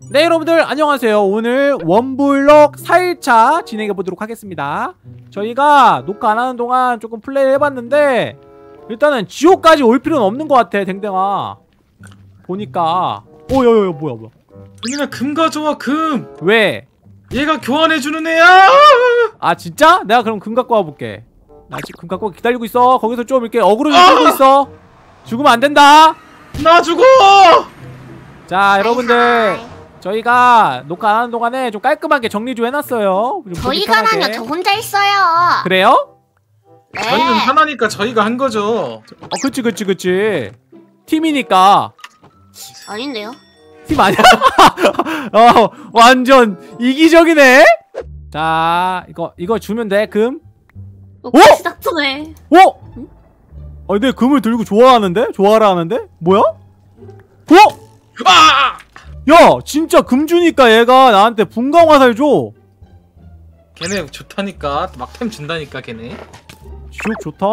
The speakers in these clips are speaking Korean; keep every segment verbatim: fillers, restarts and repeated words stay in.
네, 여러분들 안녕하세요. 오늘 원블럭 사 일차 진행해보도록 하겠습니다. 저희가 녹화 안하는 동안 조금 플레이를 해봤는데 일단은 지옥까지 올 필요는 없는 것 같아. 댕댕아 보니까. 어 야야야 뭐야 뭐야. 동민아 금 가져와. 금. 왜? 얘가 교환해주는 애야. 아 진짜? 내가 그럼 금 갖고 와볼게. 나 지금 금 갖고 기다리고 있어. 거기서 좀 이렇게 어그로 좀 끌고 있어. 죽으면 안 된다. 나 죽어. 자 여러분들 저희가 녹화 안 하는 동안에 좀 깔끔하게 정리 좀 해놨어요. 좀 저희가라뇨. 저 혼자 있어요. 그래요? 네. 저희는 하나니까 저희가 한 거죠. 어 그치 그치 그치. 팀이니까. 아닌데요? 팀 아니야? 어 완전 이기적이네. 자 이거 이거 주면 돼. 금. 어? 시작전에. 어? 응? 아 근데 금을 들고 좋아하는데? 좋아라 하는데? 뭐야? 어? 아! 야 진짜 금 주니까 얘가 나한테 분광 화살 줘. 걔네 좋다니까. 막 템 준다니까 걔네. 지옥 좋다.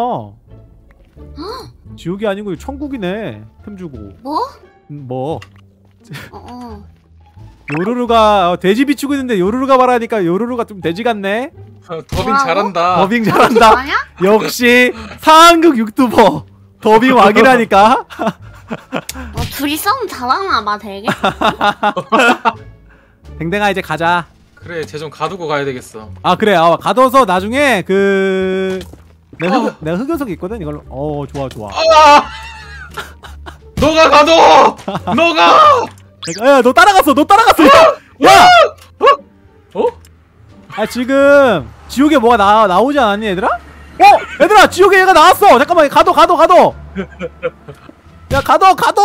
지옥이 아니고 천국이네. 템 주고. 뭐? 음, 뭐? 어, 어. 요루루가 어, 돼지 비추고 있는데 요루루가 말하니까 요루루가 좀 돼지 같네. 어, 더빙 뭐라고? 잘한다. 더빙 잘한다. 아니야? 역시 상황극 유튜버 더빙 왕이라니까. 어, 둘이 싸움 잘하나 봐 되게. 댕댕아 이제 가자. 그래 쟤 좀 가두고 가야 되겠어. 아 그래. 아, 가둬서 나중에 그 내가 흑, 어. 내가 흑요석 있거든 이걸로. 어 좋아 좋아. 아! 너가 가둬. 너가. 야너 따라갔어. 너 따라갔어. 야. 어? 아 지금 지옥에 뭐가 나 나오지 않았니 얘들아? 어 얘들아 지옥에 얘가 나왔어. 잠깐만 가둬 가둬 가둬. 야 가둬 가둬.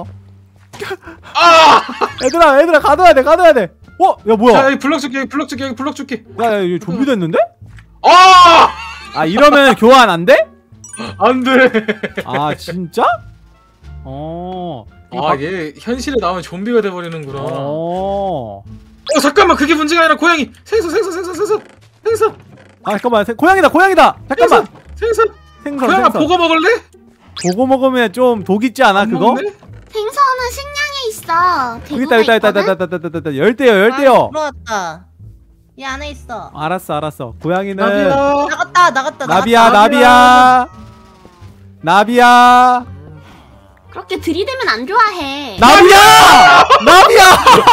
아! 얘들아 얘들아 가둬야 돼 가둬야 돼. 어? 야 뭐야? 자 여기 블럭 줄게. 여기 블럭 줄게. 여기 블럭 줄게. 야, 야 이거 좀비 됐는데? 아! 아 이러면 교환 안 돼? 안 돼. 아 진짜? 어. 아, 얘 현실에 나오면 좀비가 돼 버리는구나. 어. 어 잠깐만 그게 문제가 아니라 고양이. 생선 생선 생선 생선 생선. 아 잠깐만 세, 고양이다 고양이다. 잠깐만. 생선. 생선 고양아 생선. 보고 먹을래? 보고 먹으면 좀 독 있지 않아 그거? 먹네? 생선은 식량에 있어. 여기 있다 있다 있다 있다 있다 있다 있다 있다 열대요 열대요. 들어왔다. 이 안에 있어. 알았어 알았어. 고양이는 나비야. 나갔다 나갔다. 나비야 나갔다. 나비야 나비야 그렇게 들이대면 안 좋아해. 나비야 나비야.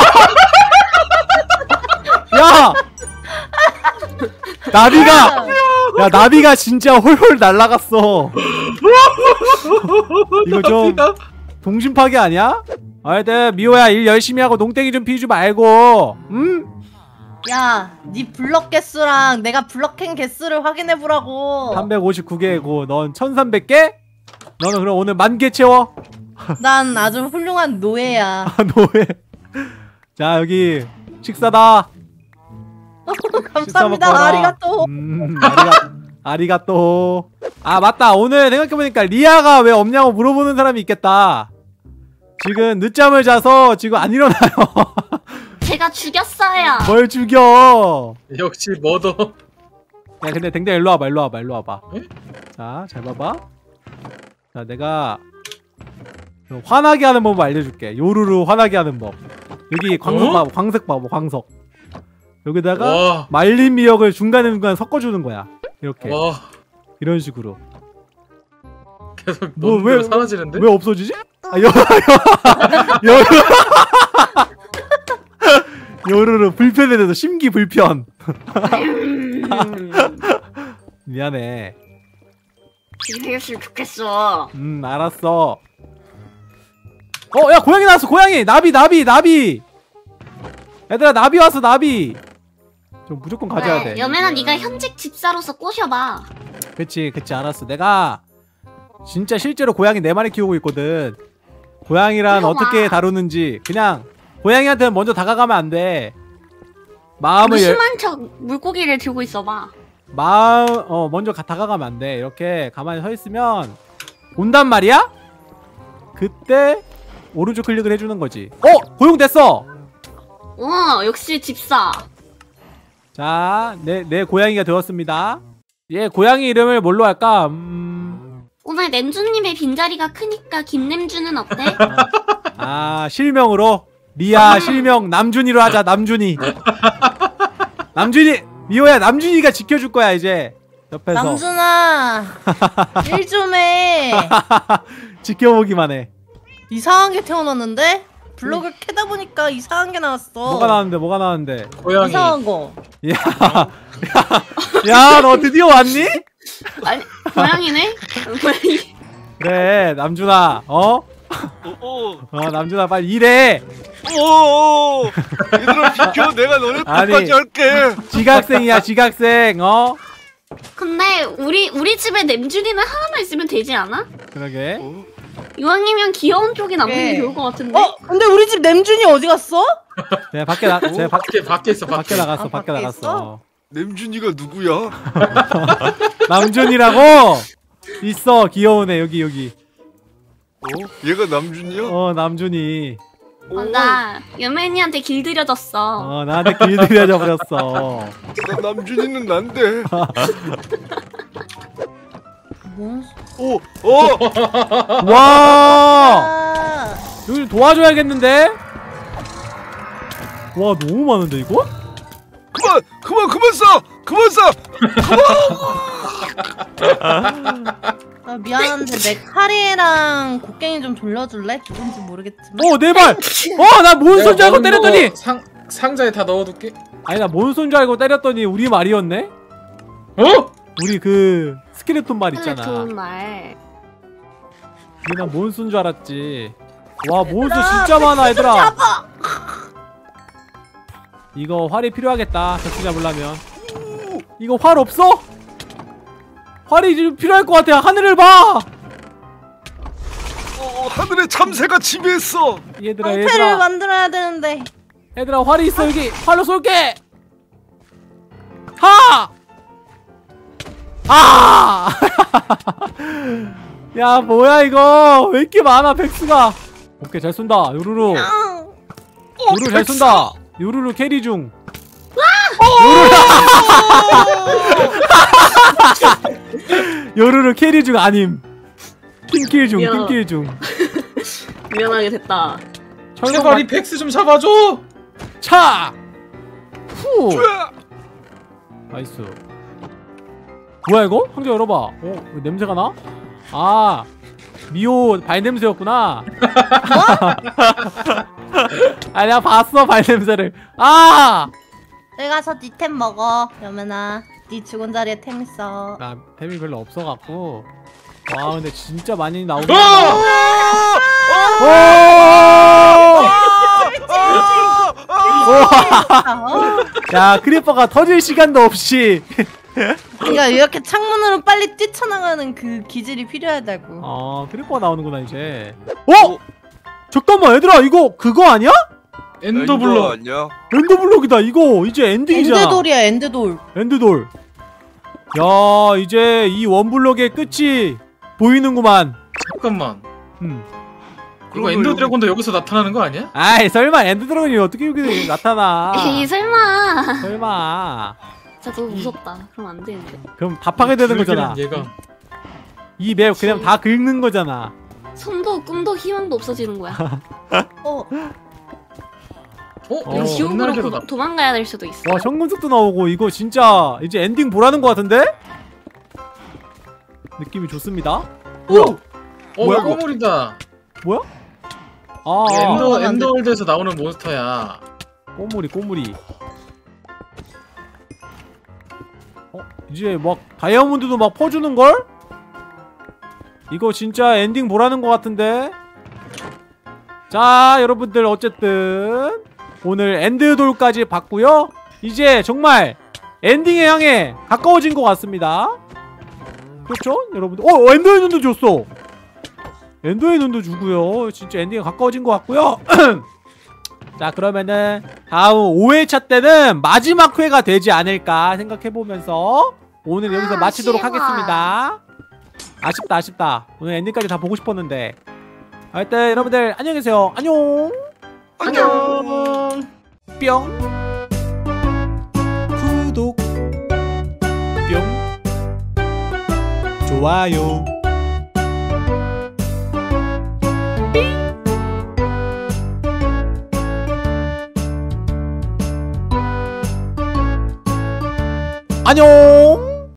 야 나비가 야 나비가 진짜 홀홀 날라갔어. 이거 좀 동심 파괴 아니야? 하여튼 미호야 일 열심히 하고 농땡이 좀 피우지 말고. 응? 야, 네 블럭 개수랑 내가 블럭캔 개수를 확인해 보라고. 삼백오십구 개고 넌 천삼백 개? 너는 그럼 오늘 만 개 채워. 난 아주 훌륭한 노예야. 아 노예. 자 여기 식사다. 감사합니다. 아리가또. 음, 아리가, 아리가또. 아 맞다. 오늘 생각해보니까 리아가 왜 없냐고 물어보는 사람이 있겠다. 지금 늦잠을 자서 지금 안 일어나요. 제가 죽였어요. 뭘 죽여. 역시 머더. 야 근데 댕댕 일로 와봐 일로 와봐 일로 와봐. 에? 자 잘 봐봐. 자 내가 화나게 하는 법을 알려줄게. 요루루 화나게 하는 법. 여기 광석 어? 봐봐 광석 봐봐 광석. 여기다가 와. 말린 미역을 중간중간 섞어주는 거야. 이렇게 와. 이런 식으로. 계속 뭐, 뭐, 왜- 왜 사라지는데? 왜 없어지지? 아 여, 여, 여, 요루루 불편에 대해서 심기 불편. 미안해. 죽였으면 좋겠어. 음 알았어. 어 야 고양이 나왔어 고양이. 나비 나비 나비. 얘들아 나비 왔어 나비. 좀 무조건 가져야 돼. 여매나 네가 현직 집사로서 꼬셔봐. 그치 그치 알았어. 내가 진짜 실제로 고양이 네 마리 키우고 있거든. 고양이란 키워봐. 어떻게 다루는지 그냥 고양이한테는 먼저 다가가면 안 돼. 마음을 열, 무심한 척 물고기를 들고 있어봐. 마음 어 먼저 가, 다가가면 안 돼. 이렇게 가만히 서 있으면 온단 말이야. 그때 오른쪽 클릭을 해주는 거지. 어 고용됐어. 어 역시 집사. 자 내 내 고양이가 되었습니다. 얘 고양이 이름을 뭘로 할까? 음... 오늘 냄주님의 빈자리가 크니까 김냄주는 어때? 아 실명으로 리아 실명 남준이로 하자. 남준이. 남준이. 미호야 남준이가 지켜줄 거야 이제. 옆에서. 남준아 일 좀 해. 지켜보기만 해. 이상한 게 태어났는데? 블록을 캐다 보니까 이상한 게 나왔어. 뭐가 나왔는데 뭐가 나왔는데. 고양이. 이상한 거. 야, 야, 너 드디어 왔니? 아니 고양이네? 고양이. 그래, 남준아, 어? 오, 어, 남준아, 빨리 일해. 오, 얘들아 비켜. 내가 너네 아니. 끝까지 할게. 지각생이야, 지각생, 어? 근데 우리 우리 집에 냄준이는 하나만 있으면 되지 않아? 그러게. 어? 이왕이면 귀여운 쪽에 남는 게 네. 좋을 것 같은데. 어? 근데 우리 집 냄준이 어디 갔어? 제 밖에 나, 제 밖, 밖에 밖에 있어 밖에 밖에. 나갔어, 아, 밖에 밖에 나갔어. 냄준이가 누구야? 남준이라고 있어, 귀여운 애 여기 여기. 어? 얘가 남준이야? 어, 남준이. 어, 나 여맨이한테 길들여졌어. 어, 나한테 길들여져 버렸어. 나 남준이는 난데. 뭔 오, 어. 와, 아, 여기 좀 도와줘야겠는데? 와, 너무 많은데 이거? 그만, 그만, 그만 쏴, 그만 쏴. 아, 미안한데 내 카리랑 곡괭이 좀 돌려줄래? 누군지 모르겠지만. 어, 내 발. 어, 나 몬스터인 줄 알고 내가 때렸더니. 먹은 거 상 상자에 다 넣어둘게. 아니 나 몬스터인 줄 알고 때렸더니 우리 말이었네? 어? 우리 그 스켈레톤 말 있잖아. 좋은 말. 우리 난 몬스터인 줄 알았지. 와 몬스터 진짜 많아 얘들아. 이거 활이 필요하겠다. 백수 잡으려면. 이거 활 없어? 활이 좀 필요할 것 같아. 하늘을 봐. 어, 하늘에 참새가 지배했어. 얘들아 방패를 얘들아 만들어야 되는데. 얘들아 활이 있어 여기. 활로 쏠게. 하! 아! 야 뭐야 이거 왜 이렇게 많아 백수가. 오케이 잘 쏜다. 요루루 아, 요루루 잘 쏜다. 요루루 캐리 중. 요루루 캐리 중 아님. 팀킬 중 미안. 팀킬 중. 미안하게 됐다. 제발 이 백스 좀 잡아줘. 차! 후! 나이스. 뭐야 이거? 상자 열어봐. 어? 왜 냄새가 나? 아 미호 발냄새였구나. 아 내가 봤어 발냄새를. 아! 내가 가서 니 템 먹어. 여면아 니 죽은 자리에 템 있어. 나 템이 별로 없어갖고. 와 근데 진짜 많이 나오긴 어! 한다. 오! 어? 야 크리퍼가 터질 시간도 없이. 그러니까 이렇게 창문으로 빨리 뛰쳐나가는 그 기질이 필요하다고. 어 크리퍼가 나오는구나 이제. 어? 잠깐만 얘들아 이거 그거 아니야? 엔더블럭. 아니야? 엔더블록이다 이거 이제 엔딩이잖아. 엔드돌이야 엔드돌. 엔드돌. 야 이제 이 원블럭의 끝이 보이는구만. 잠깐만. 음. 이거 그러면 엔더 여기- 드래곤도 여기서 나타나는 거 아니야? 아이 설마 엔드드래곤이 어떻게 여기 나타나. 에이 설마. 설마. 진짜 너무 무섭다. 그럼 안 되는데. 그럼 다 파괴되는 거잖아. 얘가. 이 맵 그냥 다 긁는 거잖아. 손도 꿈도 희망도 없어지는 거야. 어. 어? 어. 이거 지옥으로 옛날대로 고, 나. 도망가야 될 수도 있어. 와 현금속도 나오고 이거 진짜 이제 엔딩 보라는 거 같은데? 느낌이 좋습니다. 오! 어, 어, 뭐야, 이거 꼬물이다. 뭐야? 아, 이게 아 엔더 안 돼. 엔더월드에서 나오는 몬스터야. 꼬물이 꼬물이. 어 이제 막 다이아몬드도 막 퍼주는 걸? 이거 진짜 엔딩 보라는 거 같은데? 자 여러분들 어쨌든 오늘 엔드돌까지 봤고요. 이제 정말 엔딩에 향해 가까워진 것 같습니다. 그렇죠? 여러분들 어 엔더의 눈도 줬어. 엔더의 눈도 주고요. 진짜 엔딩에 가까워진 것 같고요. 자 그러면은 다음 오 회차 때는 마지막 회가 되지 않을까 생각해보면서 오늘 여기서 아, 마치도록 아쉬워. 하겠습니다. 아쉽다 아쉽다. 오늘 엔딩까지 다 보고 싶었는데 하여튼 여러분들 안녕히 계세요. 안녕. 안녕. 뿅. 구독. 뿅. 좋아요. 안녕.